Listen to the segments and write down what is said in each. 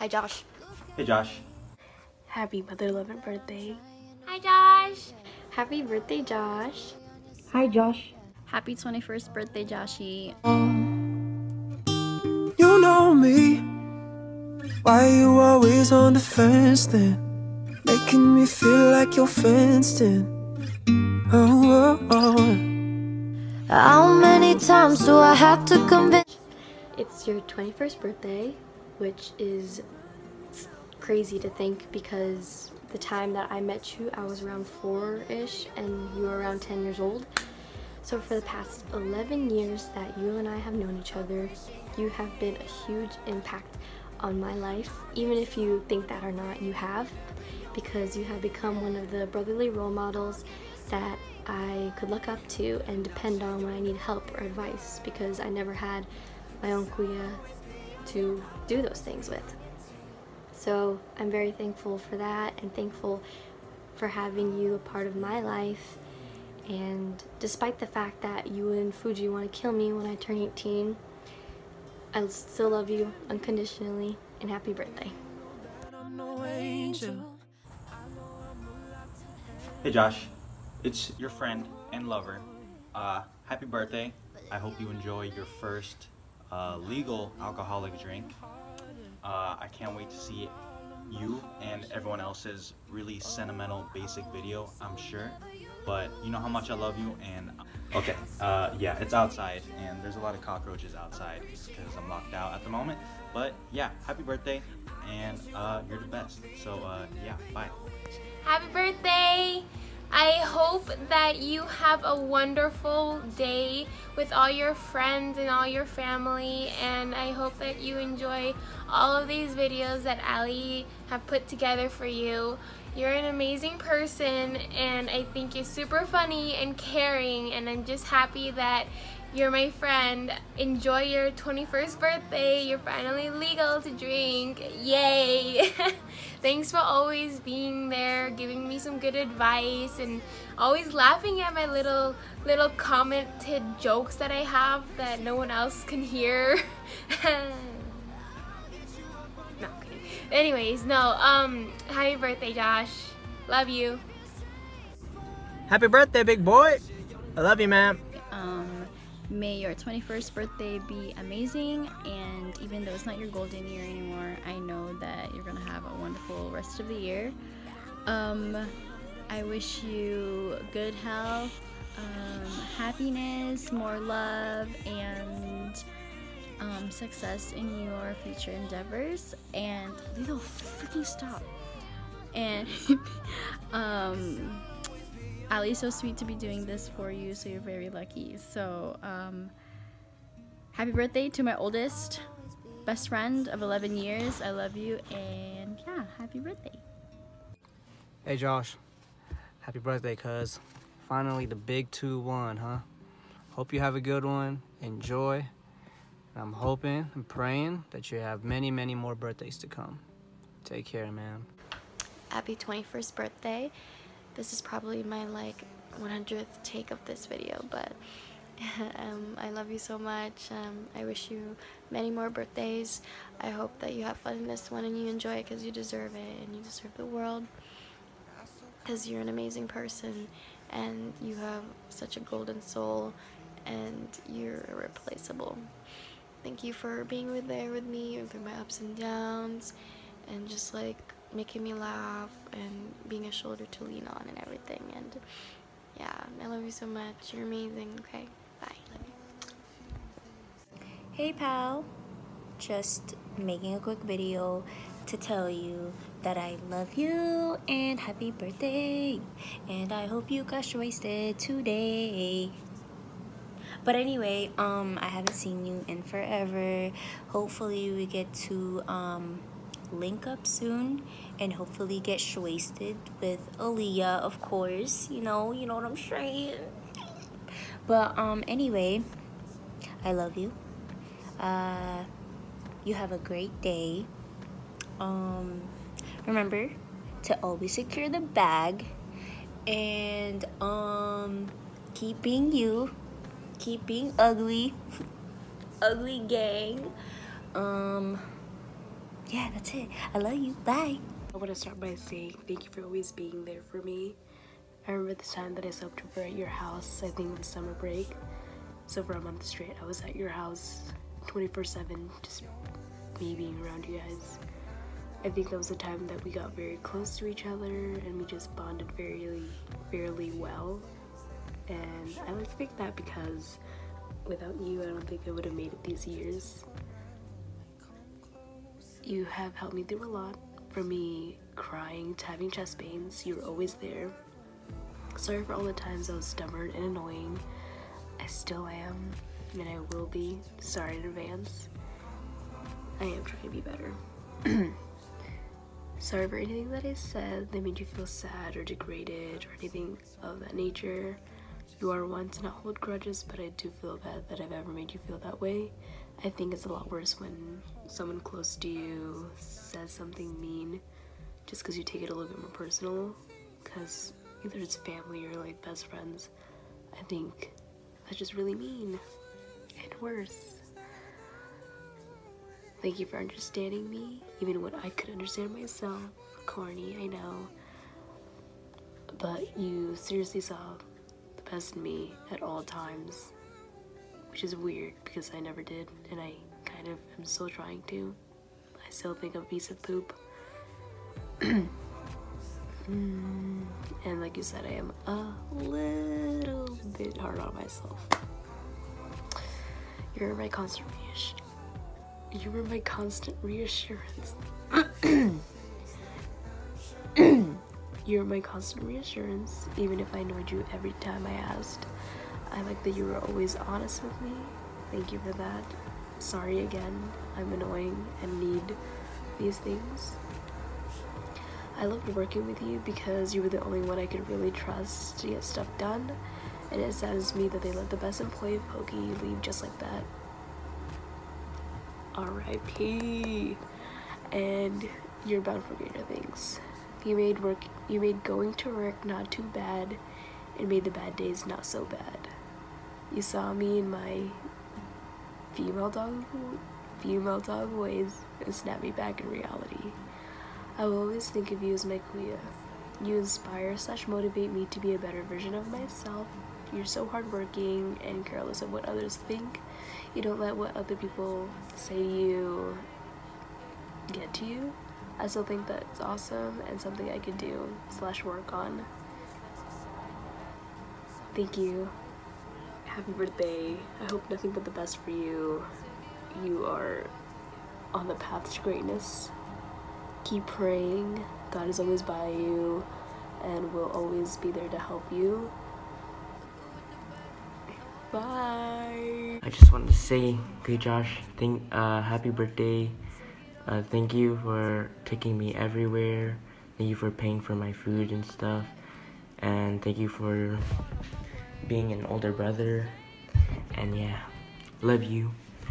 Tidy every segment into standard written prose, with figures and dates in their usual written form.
Hi, Josh. Hey, Josh. Happy Mother 11th birthday. Hi, Josh. Happy birthday, Josh. Hi, Josh. Happy 21st birthday, Joshy. You know me. Why you always on the fence then? Making me feel like you're fenced in. Oh, oh, oh. How many times do I have to convince? It's your 21st birthday, which is crazy to think because the time that I met you, I was around 4-ish and you were around 10 years old. So for the past 11 years that you and I have known each other, you have been a huge impact on my life. Even if you think that or not, you have, because you have become one of the brotherly role models that I could look up to and depend on when I need help or advice, because I never had my own kuya to do those things with. So I'm very thankful for that and thankful for having you a part of my life. And despite the fact that you and Fuji want to kill me when I turn 18, I still love you unconditionally, and happy birthday. Hey, Josh. It's your friend and lover. Happy birthday. I hope you enjoy your first legal alcoholic drink. I can't wait to see you and everyone else's really sentimental basic video, I'm sure. But you know how much I love you, and okay, yeah, it's outside and there's a lot of cockroaches outside because I'm locked out at the moment. But yeah, happy birthday, and you're the best. So yeah, bye. Happy birthday! I hope that you have a wonderful day with all your friends and all your family, and I hope that you enjoy all of these videos that Ali have put together for you. You're an amazing person, and I think you're super funny and caring, and I'm just happy that you're my friend. Enjoy your 21st birthday. You're finally legal to drink. Yay! Thanks for always being there, giving me some good advice, and always laughing at my little commented jokes that I have that no one else can hear. No, kidding. Anyways, no, happy birthday, Josh. Love you. Happy birthday, big boy. I love you, man. May your 21st birthday be amazing, and even though it's not your golden year anymore, I know that you're gonna have a wonderful rest of the year. I wish you good health, happiness, more love, and success in your future endeavors. And Lilo, freaking stop. And Ali's so sweet to be doing this for you, so you're very lucky. So happy birthday to my oldest best friend of 11 years. I love you, and yeah, happy birthday. Hey, Josh. Happy birthday, cuz. Finally, the big 2-1, huh? Hope you have a good one. Enjoy. I'm hoping and praying that you have many, many more birthdays to come. Take care, man. Happy 21st birthday. This is probably my 100th take of this video, but I love you so much. I wish you many more birthdays. I hope that you have fun in this one and you enjoy it, because you deserve it and you deserve the world, because you're an amazing person and you have such a golden soul and you're irreplaceable. Thank you for being there with me through my ups and downs, and just making me laugh and being a shoulder to lean on and everything. And yeah, I love you so much. You're amazing. Okay, bye. Love you. Hey, pal. Just making a quick video to tell you that I love you and happy birthday. And I hope you got wasted today. But anyway, I haven't seen you in forever. Hopefully we get to link up soon and hopefully get wasted with Aaliyah, of course. You know what I'm saying. But anyway, I love you. You have a great day. Remember to always secure the bag, and keep being you, keep being ugly. Ugly gang. yeah, that's it. I love you. Bye. I want to start by saying thank you for always being there for me. I remember the time that I slept over at your house, I think it was summer break. So for a month straight, I was at your house 24/7, just me being around you guys. I think that was the time that we got very close to each other and we just bonded fairly well. And I like to think that because without you, I don't think I would have made it these years. You have helped me through a lot. From me crying to having chest pains, you were always there. Sorry for all the times I was stubborn and annoying. I still am, and I will be. Sorry in advance. I am trying to be better. Sorry for anything that I said that made you feel sad or degraded or anything of that nature. You are one to not hold grudges, but I do feel bad that I've ever made you feel that way. I think it's a lot worse when someone close to you says something mean just because you take it a little bit more personal, because either it's family or like best friends. I think that's just really mean and worse. Thank you for understanding me, even when I could understand myself. Corny, I know. But you seriously saw the best in me at all times, which is weird because I never did, and I kind of am still trying to. I still think I'm a piece of poop. And like you said, I am a little bit hard on myself. You're my constant reassurance. You were my constant reassurance. You're my constant reassurance, even if I ignored you every time I asked. I like that you were always honest with me. Thank you for that. Sorry again, I'm annoying and need these things. I loved working with you because you were the only one I could really trust to get stuff done, and it saddens me that they let the best employee of Pokey leave just like that. R.I.P. And you're bound for greater things. You made going to work not too bad and made the bad days not so bad. You saw me in my female dog ways and snapped me back in reality. I will always think of you as my kuya. You inspire/motivate me to be a better version of myself. You're so hardworking and careless of what others think. You don't let what other people say to you get to you. I still think that's awesome and something I could do/work on. Thank you. Happy birthday. I hope nothing but the best for you. You are on the path to greatness. Keep praying. God is always by you and will always be there to help you. Bye. I just wanted to say, okay, Josh, happy birthday. Thank you for taking me everywhere. Thank you for paying for my food and stuff. And thank you for being an older brother. And yeah, love you.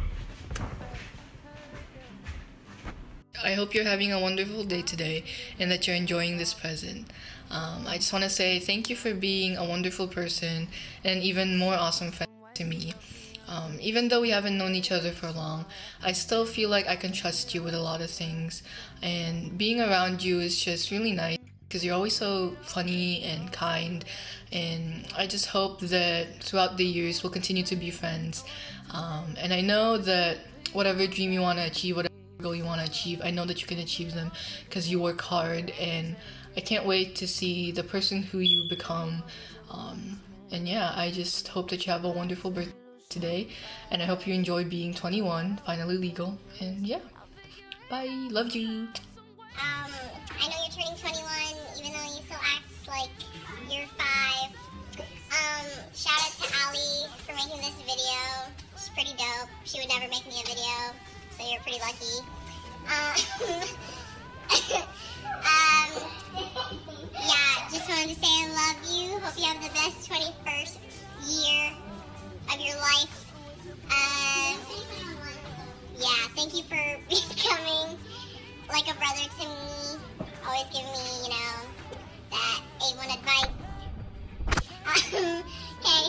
I hope you're having a wonderful day today and that you're enjoying this present. I just want to say thank you for being a wonderful person and even more awesome friend to me. Even though we haven't known each other for long, I still feel like I can trust you with a lot of things, and being around you is just really nice because you're always so funny and kind, and I just hope that throughout the years we'll continue to be friends. And I know that whatever dream you want to achieve, whatever goal you want to achieve, I know that you can achieve them because you work hard, and I can't wait to see the person who you become. And yeah, I just hope that you have a wonderful birthday today, and I hope you enjoy being 21, finally legal. And yeah, bye, love you. I know you're turning 21, even though you still act like you're 5. Shout out to Ali for making this video. She's pretty dope. She would never make me a video, so you're pretty lucky. Yeah, just wanted to say I love you. Hope you have the best 21st year of your life. Yeah, thank you for becoming like a brother to me. Always giving me, that A1 advice. Okay.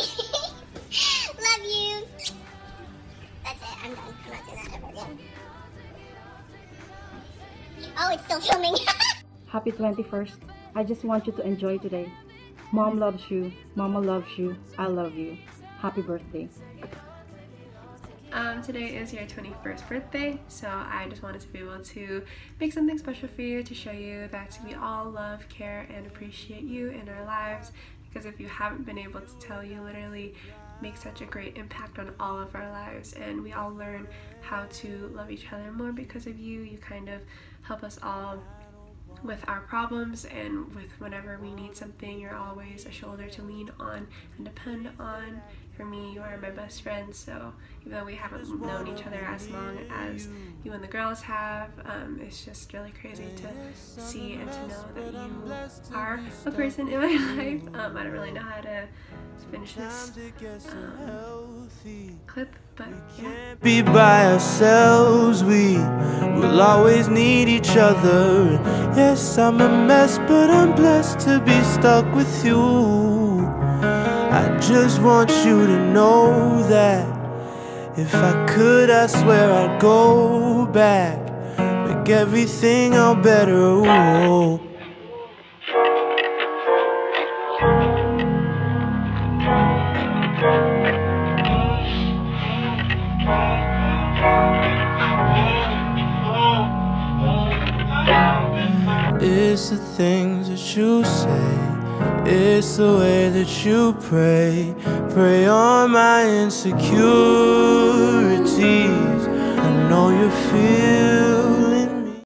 Love you. That's it. I'm done. I'm not doing that ever again. Happy 21st. I just want you to enjoy today. Mom loves you. Mama loves you. I love you. Happy birthday. Today is your 21st birthday, so I just wanted to be able to make something special for you to show you that we all love, care, and appreciate you in our lives, because if you haven't been able to tell, you literally make such a great impact on all of our lives, and we all learn how to love each other more because of you. You kind of help us all with our problems, and with whenever we need something, you're always a shoulder to lean on and depend on. For me, you are my best friend, so even though we haven't known each other as long as you and the girls have, it's just really crazy to see and to know that you are a person in my life. I don't really know how to finish this clip, but yeah. Be by ourselves, we will always need each other. Yes, I'm a mess, but I'm blessed to be stuck with you. I just want you to know that if I could, I swear I'd go back, make everything out better. Ooh. It's the things that you say, it's the way that you pray, pray on my insecurities. I know you're feeling